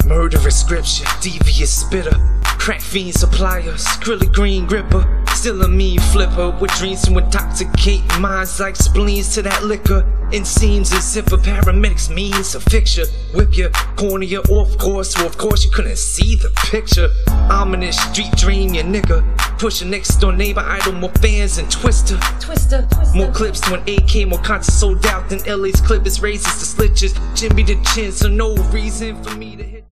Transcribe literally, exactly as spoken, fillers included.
Murderous scripture, devious spitter, crack fiend supplier, skrilly green gripper, still a mean flipper with dreams to intoxicate minds like spleens to that liquor. It seems as if a paramedic's means a fixture, whip your cornea off course, so of course you couldn't see the picture. Ominous street dream, ya nigga. Push a next door neighbor idol, more fans and Twister. Twister, Twister. More clips to an A K, more content sold out than L A's clip is raises the slitches. Jimmy the chin, so no reason for me to hit.